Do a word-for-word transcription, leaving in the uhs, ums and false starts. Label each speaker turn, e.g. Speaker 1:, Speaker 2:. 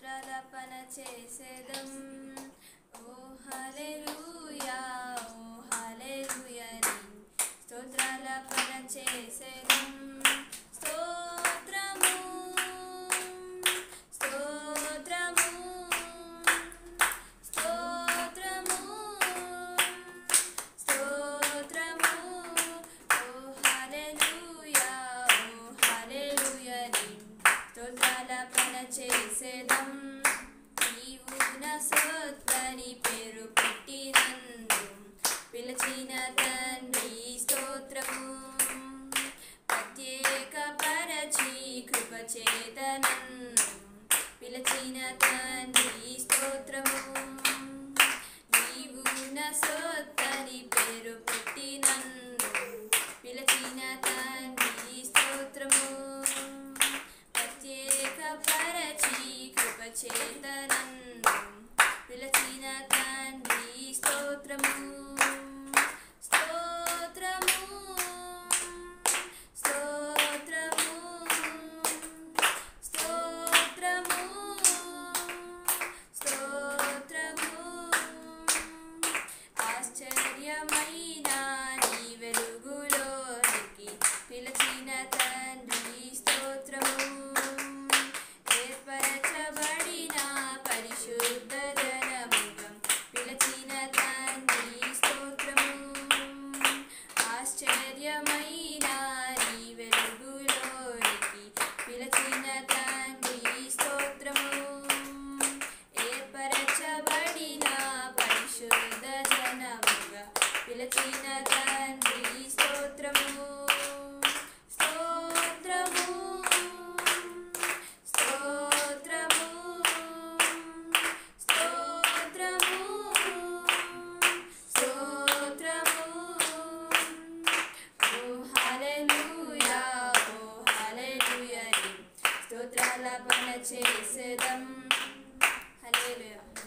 Speaker 1: స్తోత్రాలపన చేసేదం. ఓ హల్లెలూయా, ఓ హల్లెలూయా, స్తోత్రాలపన చేసేదం. స్తోత్రము స్తోత్రము స్తోత్రము స్తోత్రము. ఓ హల్లెలూయా, ఓ హల్లెలూయా, స్తోత్రాలపన చేసేదం. నీవు నా సొత్తని పేరు పెట్టి నన్ను పిలిచిన తండ్రి స్తోత్రము. ప్రత్యేక పరచి కృప చేత నన్ను పిలిచిన తండ్రి స్తోత్రము. నీవు నా సొత్తని పేరు పెట్టి నన్ను పిలిచిన తండ్రి స్తోత్రము. ప్రత్యేక పరచి కృప చేత నన్ను పిలిచిన తండ్రి స్తోత్రము. స్తోత్రము స్తోత్రము స్తోత్రము స్తోత్రము. ఆశ్చర్యమైన నీ వెలుగులోనికి పిలిచిన తండ్రి స్తోత్రము. ఏర్పరచబడిన పరిశుద్ధ జనముగా పిలిచిన తండ్రి స్తోత్రము. ఆశ్చర్యమైన నీ వెలుగులోనికి పిలిచిన తండ్రి స్తోత్రము. ఏర్పరచబడిన పరిశుద్ధ జనముగా పిలిచిన తండ్రి స్తోత్రము. స్తోత్రము స్తోత్రము స్తోత్రము స్తోత్రము. ఓ హల్లెలూయా, ఓ హల్లెలూయా, స్తోత్రాలపన చేసేదం. హల్లెలూయా.